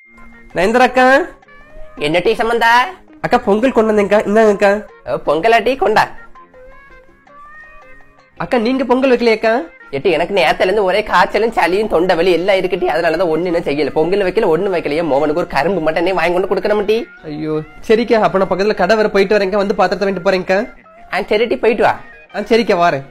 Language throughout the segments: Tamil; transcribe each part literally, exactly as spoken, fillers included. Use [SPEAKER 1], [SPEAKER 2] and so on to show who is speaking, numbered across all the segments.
[SPEAKER 1] நயன்தாரா அக்கா,
[SPEAKER 2] என்ன டீ சம்பந்தா?
[SPEAKER 1] அக்கா பொங்கல் கொண்டு வந்தேங்க்கா, இந்தாங்கக்கா.
[SPEAKER 2] பொங்கலா டீ கொண்டா.
[SPEAKER 1] அக்கா நீங்க பொங்கல் வைக்கலையக்கா?
[SPEAKER 2] எட்டு எனக்கு நேரத்துல இருந்து ஒரே காய்ச்சலும் சளியும் தொண்டை வலி எல்லாம் இருக்கட்டி, அதனாலதான் ஒண்ணு செய்யல. பொங்கல் வைக்கல, ஒண்ணு வைக்கலையே. மோகனுக்கு ஒரு கரும்பு மட்டும் நீ வாங்கி கொண்டு கொடுக்கணும் டீ.
[SPEAKER 1] ஐயோ சரிக்கா, அப்ப நான் பக்கத்துல கடை வர போயிட்டு வரேங்க, வந்து பாத்திரத்தை வாங்கிட்டு போறேங்க்கா.
[SPEAKER 2] ஆ சரி டீ, போயிட்டு வா.
[SPEAKER 1] ஆ சரிக்கா வாரேன்.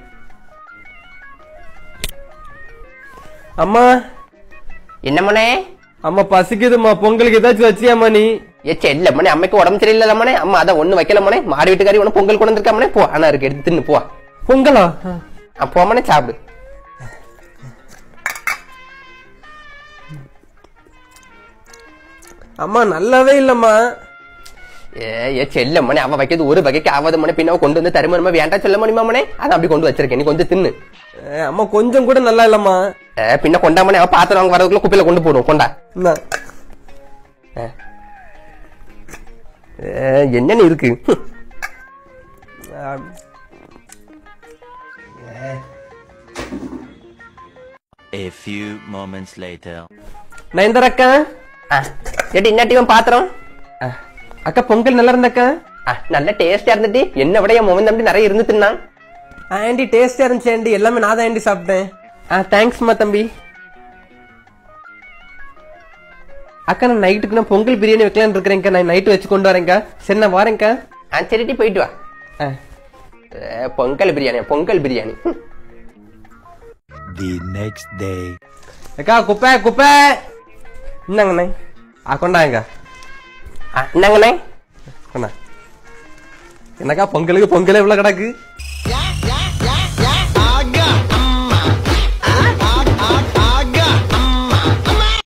[SPEAKER 1] அம்மா.
[SPEAKER 2] என்ன மனே?
[SPEAKER 1] அம்மா பசிக்குதுமா, பொங்கலுக்கு ஏதாச்சும் வச்சியாமா நீ?
[SPEAKER 2] ஏ செல்ல மனே, அம்மைக்கு உடம்பு சரியில்லை மனே. அம்மா அதான் ஒண்ணு வைக்கல மனே. மாடி வீட்டுக்காரி ஒண்ணு பொங்கல் கொண்டு வந்திருக்கா மனே. போ, ஆனா இருக்கு, எடுத்து தின்னு போ.
[SPEAKER 1] பொங்கலா?
[SPEAKER 2] போமனே சாப்பிடு.
[SPEAKER 1] அம்மா நல்லாவே இல்லம்மா.
[SPEAKER 2] ஏ செல்ல மணி, அவன் வைக்கிறது ஒரு வகைக்கு ஆகாத மணி. பின்ன கொண்டு வந்து தருமனமா வேண்டாம் சொல்ல முடியுமா மனே? அதான் அப்படி கொண்டு வச்சிருக்கேன், நீ கொஞ்சம் தின்னு.
[SPEAKER 1] அம்மா கொஞ்சம் கூட நல்லா இல்லம்மா.
[SPEAKER 2] பின்ன கொண்டா மணி, அவன் பாத்திரம் வாங்க வரதுக்குள்ள குப்பையில கொண்டு போடுவோம். கொண்டா. என்னன்னு இருக்கு?
[SPEAKER 3] A few moments later.
[SPEAKER 1] Nayanthara அக்கா,
[SPEAKER 2] எடி இன்னட்டிவன் பாத்திரம்.
[SPEAKER 1] அக்கா பொங்கல் நல்லா இருந்தக்கா?
[SPEAKER 2] நல்ல டேஸ்டா இருந்துட்டு, என்ன விட என் மொமன் தம்பி நிறைய இருந்து தின்னான்.
[SPEAKER 1] ஆண்டி டேஸ்டா இருந்துச்சு ஆண்டி, எல்லாமே நான் தான் ஆண்டி சாப்பிட்டேன். ஆ தேங்க்ஸ்மா தம்பி. அக்கா நான் நைட்டுக்கு நான் பொங்கல் பிரியாணி வைக்கலான்னு இருக்கிறேன்க்கா, நான் நைட்டு வச்சு கொண்டு வரேன்க்கா. சரி நான் வரேன்க்கா.
[SPEAKER 2] ஆ சரிட்டி போயிட்டு வா. Pongal biryani, Pongal biryani.
[SPEAKER 3] The next day.
[SPEAKER 1] அக்கா குப்பை குப்பை இந்தாங்கண்ணே. ஆ கொண்டாங்க.
[SPEAKER 2] என்னங்கண்ணே?
[SPEAKER 1] கொண்டா. என்னக்கா பொங்கலுக்கு பொங்கல் எவ்வளவு கிடக்கு?